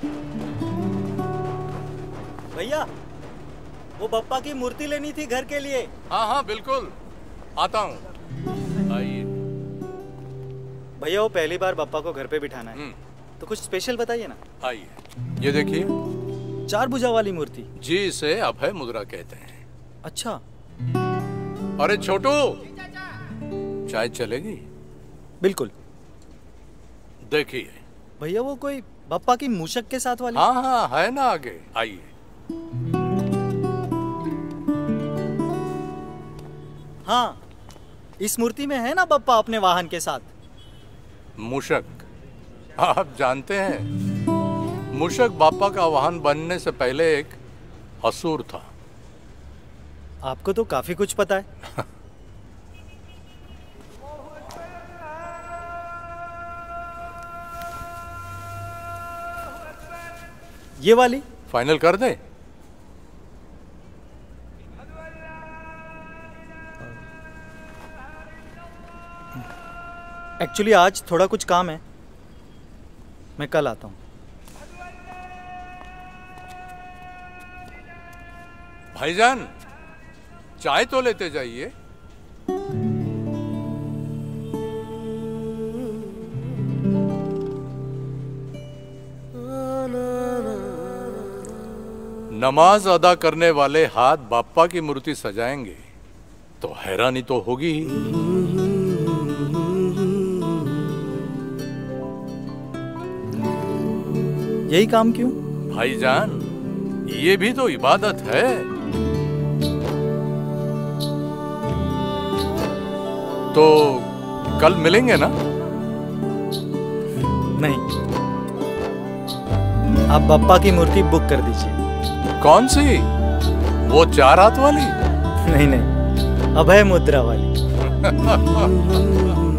भैया, वो बप्पा की मूर्ति लेनी थी घर के लिए। हाँ हाँ बिल्कुल, आता हूँ। आइए। भैया, वो पहली बार बप्पा को घर पे बिठाना है, तो कुछ स्पेशल बताइए ना। आइए, ये देखिए। 4 भुजा वाली मूर्ति। जी, इसे अभय मुद्रा कहते हैं। अच्छा। अरे छोटू, चाय चलेगी? बिल्कुल। देखिए भैया, वो कोई बप्पा की मूषक के साथ वाली। हाँ हाँ है ना, आगे आइए। हाँ, इस मूर्ति में है ना बप्पा अपने वाहन के साथ। मूषक, आप जानते हैं, मूषक बापा का वाहन बनने से पहले एक असुर था। आपको तो काफी कुछ पता है। ये वाली फाइनल कर दे। एक्चुअली आज थोड़ा कुछ काम है, मैं कल आता हूँ। भाईजान, चाय तो लेते जाइए। नमाज अदा करने वाले हाथ बाप्पा की मूर्ति सजाएंगे तो हैरानी तो होगी ही। यही काम क्यों? भाईजान, ये भी तो इबादत है। तो कल मिलेंगे ना? नहीं, आप बप्पा की मूर्ति बुक कर दीजिए। कौन सी? वो 4 हाथ वाली? नहीं नहीं, अभय मुद्रा वाली।